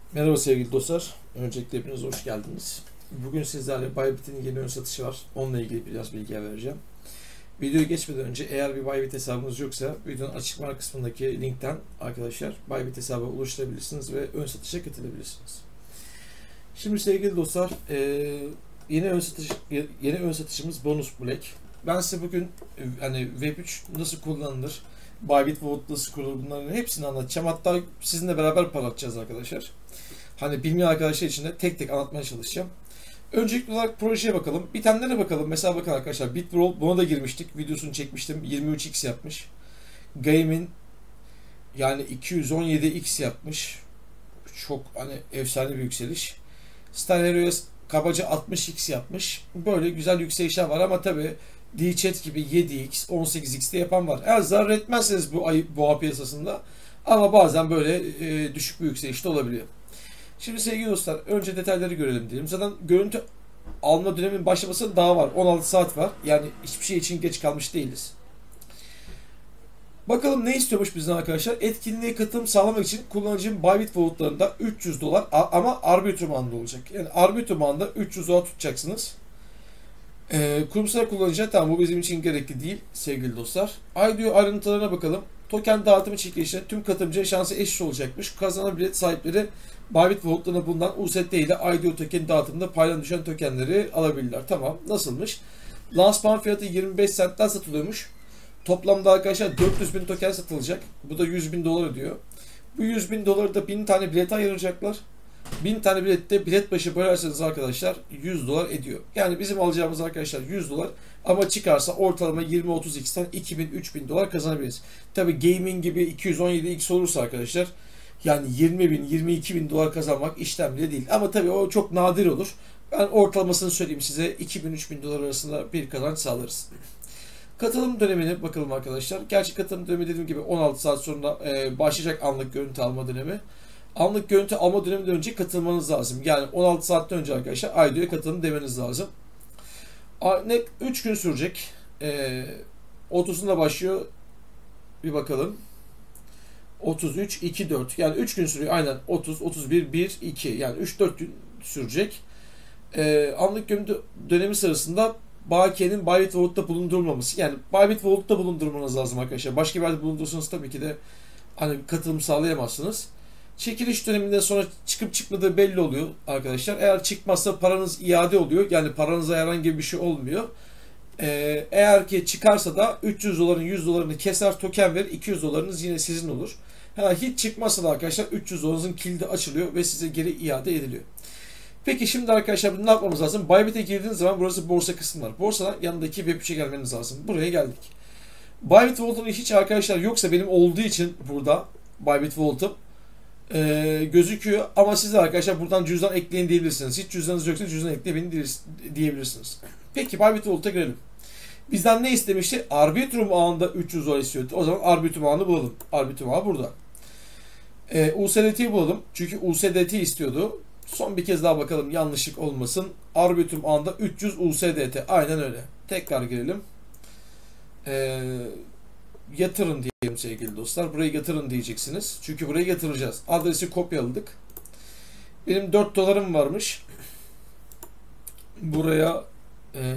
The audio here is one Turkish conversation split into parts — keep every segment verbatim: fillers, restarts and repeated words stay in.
Merhaba sevgili dostlar. Öncelikle hepiniz hoş geldiniz. Bugün sizlerle Bybit'in yeni ön satışı var. Onunla ilgili biraz bilgi vereceğim. Videoya geçmeden önce eğer bir Bybit hesabınız yoksa videonun açıklama kısmındaki linkten arkadaşlar Bybit hesabı oluşturabilirsiniz ve ön satışa katılabilirsiniz. Şimdi sevgili dostlar yeni ön satış yeni ön satışımız Bonus Black. Ben size bugün hani Web üç nasıl kullanılır, Bybit Vault nasıl kurulur, bunların hepsini anlatacağım. Hatta sizinle beraber parlatacağız arkadaşlar. Hani bilmeyen arkadaşlar için de tek tek anlatmaya çalışacağım. Öncelikli olarak projeye bakalım. Bitenlere bakalım. Mesela bakın arkadaşlar, BitRoll, buna da girmiştik. Videosunu çekmiştim. yirmi üç x yapmış. Game'in yani iki yüz on yedi x yapmış. Çok hani efsane bir yükseliş. Star Heroes kabaca altmış x yapmış. Böyle güzel yükselişler var ama tabi D-Chat gibi yedi x, on sekiz x'te yapan var. Eğer zarar etmezseniz bu ay boğa piyasasında, ama bazen böyle e, düşük bir yükseliş de olabiliyor. Şimdi sevgili dostlar, önce detayları görelim diyelim. Zaten görüntü alma döneminin başlamasına daha var. on altı saat var. Yani hiçbir şey için geç kalmış değiliz. Bakalım ne istiyormuş bizden arkadaşlar. Etkinliğe katılım sağlamak için kullanıcının Bybit Vault'larında üç yüz dolar ama Arbitrum ağında olacak. Yani Arbitrum ağında üç yüz dolar tutacaksınız. Ee, kurumsal kullanıcıya tamam, bu bizim için gerekli değil sevgili dostlar. I D O ayrıntılarına bakalım. Token dağıtımı çekilişinde tüm katılımcıya şansı eşit olacakmış. Kazanan bilet sahipleri Bybit Vault'larına bulunan U S D ile I D O token dağıtımında paydan düşen tokenleri alabilirler. Tamam, nasılmış? Lansman fiyatı yirmi beş centten satılıyormuş. Toplamda arkadaşlar dört yüz bin token satılacak. Bu da yüz bin dolar ödüyor. Bu yüz bin doları da bin tane bilete ayıracaklar. bin tane bilette bilet başı bölerseniz arkadaşlar yüz dolar ediyor. Yani bizim alacağımız arkadaşlar yüz dolar, ama çıkarsa ortalama yirmi otuz x'ten iki bin üç bin dolar kazanabiliriz. Tabi gaming gibi iki yüz on yedi x olursa arkadaşlar yani yirmi bin yirmi iki bin dolar kazanmak işlem bile değil. Ama tabi o çok nadir olur. Ben ortalamasını söyleyeyim size, iki bin üç bin dolar arasında bir kazanç sağlarız. Katılım dönemine bakalım arkadaşlar. Gerçi katılım dönemi dediğim gibi on altı saat sonra e, başlayacak anlık görüntü alma dönemi. Anlık görüntü alma döneminden önce katılmanız lazım. Yani on altı saatten önce arkadaşlar I D O'ya katılın demeniz lazım. Ne üç gün sürecek. E, otuzunda başlıyor. Bir bakalım. otuz üç, iki, dört. Yani üç gün sürüyor. Aynen otuz, otuz bir, bir, iki. Yani üç dört gün sürecek. E, anlık görüntü dönemi sırasında bakiyenin Bybit Vault'ta bulundurulmaması. Yani Bybit Vault'ta bulundurmanız lazım arkadaşlar. Başka bir yerde bulundurursanız tabii ki de hani katılım sağlayamazsınız. Çekiliş döneminden sonra çıkıp çıkmadığı belli oluyor arkadaşlar. Eğer çıkmazsa paranız iade oluyor. Yani paranıza herhangi bir şey olmuyor. Ee, eğer ki çıkarsa da üç yüz doların yüz dolarını keser, token verir. iki yüz dolarınız yine sizin olur. Ha, hiç çıkmazsa da arkadaşlar üç yüz dolarınızın kilidi açılıyor ve size geri iade ediliyor. Peki şimdi arkadaşlar ne yapmamız lazım? Bybit'e girdiğiniz zaman burası borsa kısmı var. Borsadan yanındaki Web üçe gelmeniz lazım. Buraya geldik. Bybit Vault'un hiç arkadaşlar yoksa, benim olduğu için burada Bybit Vault'um Ee, gözüküyor, ama siz de arkadaşlar buradan cüzdan ekleyin diyebilirsiniz. Hiç cüzdanınız yoksa cüzdan ekleyin diyebilirsiniz. Peki Bybit Vault'a girelim. Bizden ne istemişti? Arbitrum ağında üç yüz dolar istiyordu. O zaman Arbitrum ağını bulalım. Arbitrum ağı burada. Ee, U S D T'yi bulalım. Çünkü U S D T istiyordu. Son bir kez daha bakalım, yanlışlık olmasın. Arbitrum ağında üç yüz U S D T. Aynen öyle. Tekrar girelim. Eee Yatırın diyelim sevgili dostlar. Burayı yatırın diyeceksiniz. Çünkü burayı yatıracağız. Adresi kopyaladık. Benim dört dolarım varmış. Buraya e,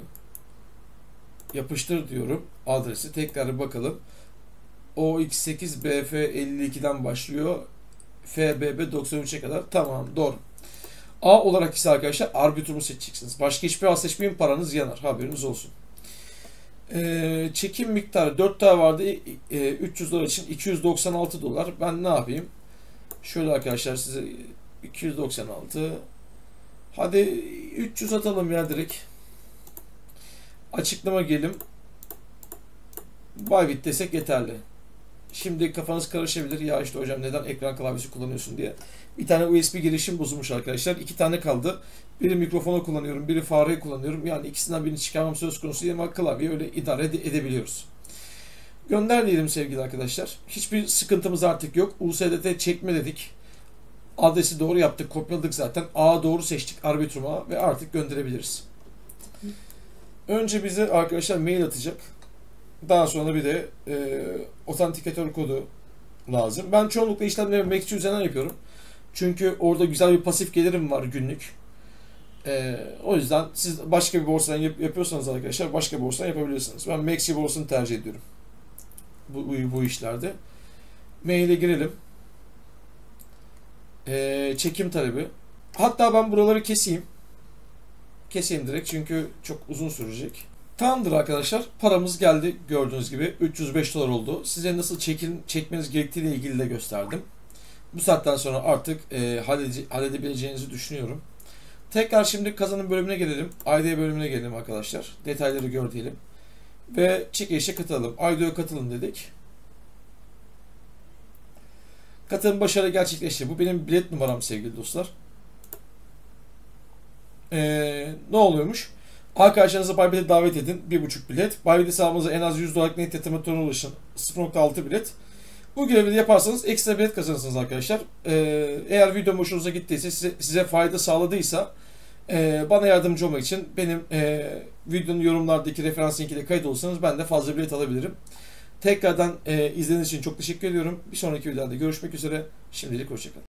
yapıştır diyorum. Adresi tekrar bakalım. O X sekiz B F elli ikiden başlıyor. F B B doksan üçe kadar. Tamam, doğru. A olarak ise arkadaşlar Arbitrum'u seçeceksiniz. Başka hiçbir A seçmeyin, paranız yanar. Haberiniz olsun. Ee, çekim miktarı dört tane vardı, ee, üç yüz dolar için iki yüz doksan altı dolar. Ben ne yapayım? Şöyle arkadaşlar, size iki yüz doksan altı, hadi üç yüz atalım ya direkt. Açıklama gelim. Bybit desek yeterli. Şimdi kafanız karışabilir. Ya işte hocam neden ekran klavyesi kullanıyorsun diye. Bir tane U S B girişim bozulmuş arkadaşlar. İki tane kaldı. Biri mikrofonu kullanıyorum, biri fareyi kullanıyorum. Yani ikisinden birini çıkarmam söz konusu değil, ama klavye öyle idare ede edebiliyoruz. Gönder diyelim sevgili arkadaşlar. Hiçbir sıkıntımız artık yok. U S D T çekme dedik. Adresi doğru yaptık, kopyaladık zaten. A doğru seçtik, Arbitrum A, ve artık gönderebiliriz. Önce bize arkadaşlar mail atacak. Daha sonra bir de e, otantikatör kodu lazım. Ben çoğunlukla işlemleri Mac üzerinden yapıyorum. Çünkü orada güzel bir pasif gelirim var günlük. Ee, o yüzden siz başka bir borsadan yap- yapıyorsanız arkadaşlar başka bir borsadan yapabilirsiniz. Ben Maxi borsasını tercih ediyorum bu, bu, bu işlerde. Maile girelim. Ee, çekim talebi. Hatta ben buraları keseyim. Keseyim direkt çünkü çok uzun sürecek. Tamamdır arkadaşlar. Paramız geldi gördüğünüz gibi. üç yüz beş dolar oldu. Size nasıl çekin, çekmeniz gerektiğiyle ilgili de gösterdim. Bu saatten sonra artık e, hallede, halledebileceğinizi düşünüyorum. Tekrar şimdi kazanım bölümüne gelelim. I D bölümüne gelelim arkadaşlar. Detayları gör diyelim. Ve çekilişe katılalım. I D O'ya katılın dedik. Katılım başarı gerçekleşti. Bu benim bilet numaram sevgili dostlar. Ee, ne oluyormuş? Arkadaşlarınızı Bybit'e davet edin. bir buçuk bilet. Bybit hesabınıza en az yüz dolarlık net yatırım tutarına ulaşın. sıfır nokta altı bilet. Bu görevi yaparsanız ekstra bilet kazanırsınız arkadaşlar. Ee, eğer videom hoşunuza gittiyse, size, size fayda sağladıysa e, bana yardımcı olmak için benim e, videonun yorumlardaki referans linkiyle kayıt olursanız ben de fazla bilet alabilirim. Tekrardan e, izlediğiniz için çok teşekkür ediyorum. Bir sonraki videoda görüşmek üzere. Şimdilik hoşçakalın.